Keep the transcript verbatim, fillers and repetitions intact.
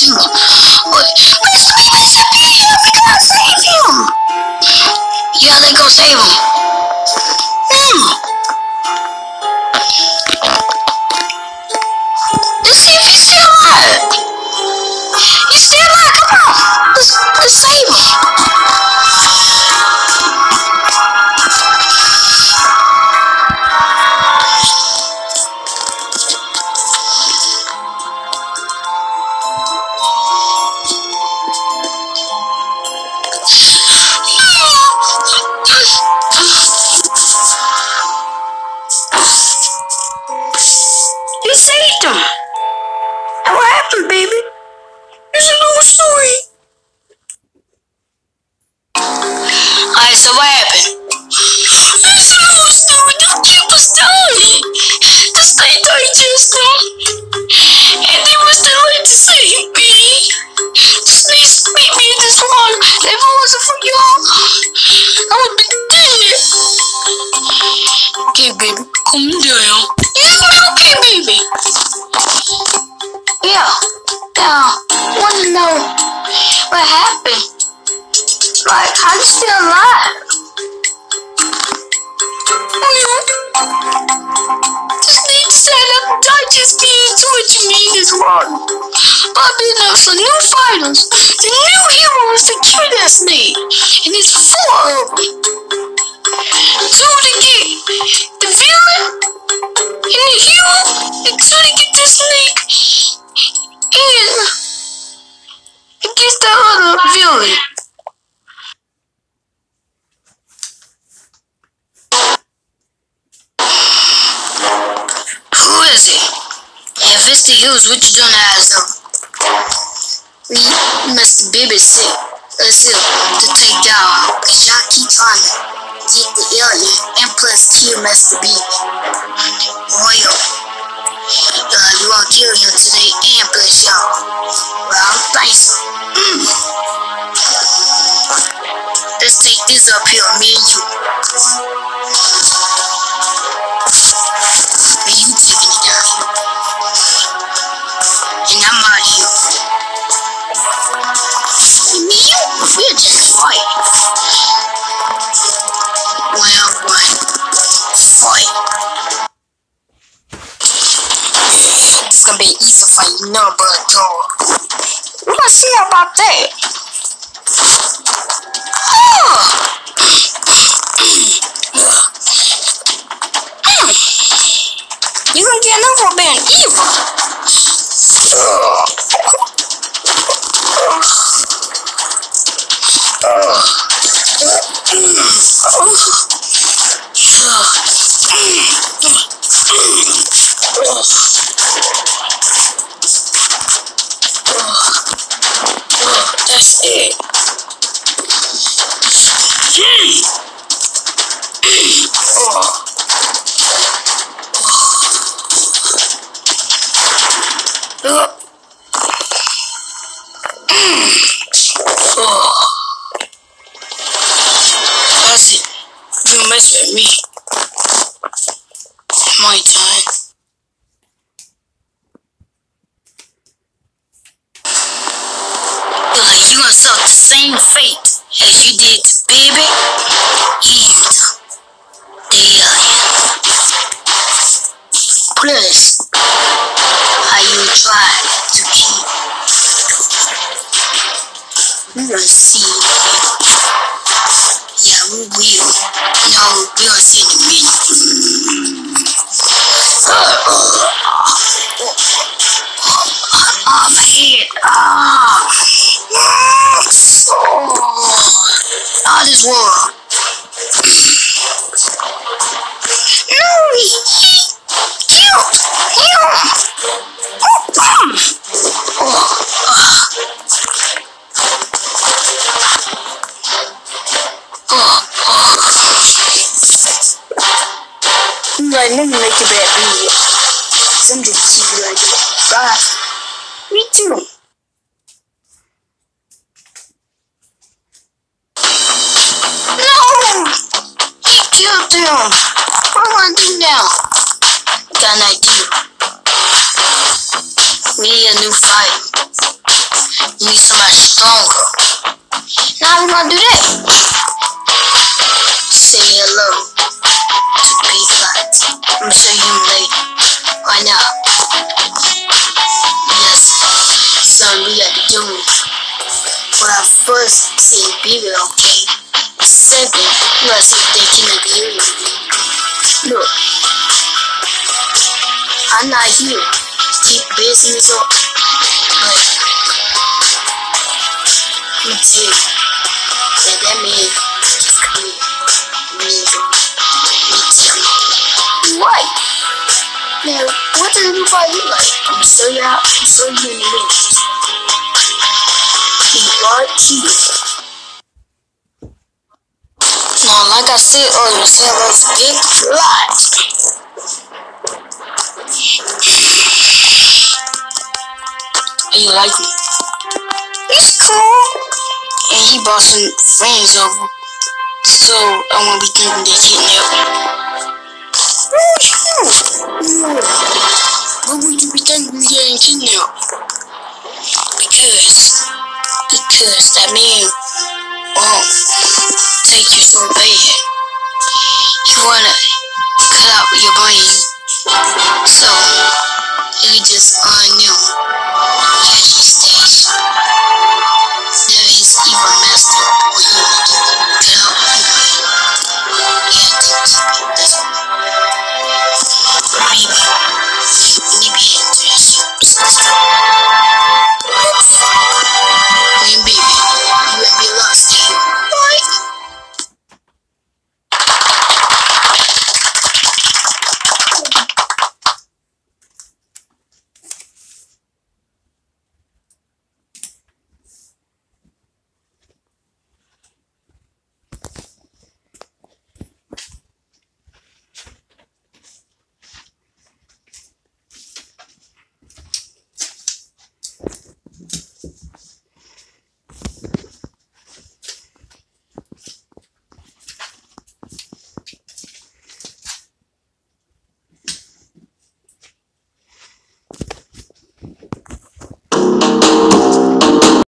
you. But Mister B, Mister B, we gotta save him. Yeah, they gonna save him. Hmm. Let's see if he's still alive. He's still alive. Come on. Let's, let's save him. You saved him. And what happened, baby? It's a little story. Alright, so what happened? It's a little story. Don't keep us dying. The state digested and they was still like to save me. Just please meet me in this water. If it wasn't for y'all, I would be dead. Okay, baby, calm down. Yeah, okay, baby. Yeah, yeah. Want to know what happened? Like, how you still alive? Just need to stand up and digest being tortured me in this water. Bobby knows some new fighters, the new heroes to kill that snake, and it's four of them. Two to get the villain and the hero, and two to get the snake and against the other villain. Who is it? If it's the Hughes, what you doing out of them? We must babysit us here to take y'all, cause y'all keep trying to get the alien and plus kill Mister B. Royal. Uh, you wanna kill him today and plus y'all. Well, I don't think so. Mm. Let's take this up here, me and you. Me, you taking it down here. And I'm out of here. And me, you, we're just fighting. Well, one, fight. This is gonna be an easy fight, you know, but uh, we're gonna see about that. Oh. You gonna get enough for being evil. That's it. Oh. Oh. That's it. You mess with me. My time. Uh, you gonna suffer the same fate as you did to baby and the alien. Plus, how you try to keep. We're gonna see. Yeah, we will. No, we're gonna see in a minute. Uh, uh, uh, uh, uh, my head. Ah. Oh, all this world. No, he killed him. Oh, uh. Oh, oh. Like, let me make it bad video. Something to keep you like that. Bye. Me too. No! He killed him. What do I do now? Got an idea. We need a new fight. something we got to do. When I first see Baby, okay? Second, we gotta see if they cannot hear you. Look, I'm not here. Keep business up. But let me tell you that that man just come here. Me, me tell me. Right. Now, what does everybody look like? I'm gonna show you out. I'm gonna show you in a minute. He's right here. Now, like I said earlier, Sarah's big lot. And you like me? It's cool. And he brought some friends over, so I won't be thinking they kidnapped me. What would you be thinking we getting kidnapped? Because, because that man won't take you so bad. You wanna cut out your brain, so you just unknown. You just stay.